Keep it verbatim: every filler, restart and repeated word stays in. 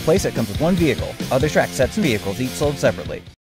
playset comes with one vehicle. Other track sets and vehicles each sold separately.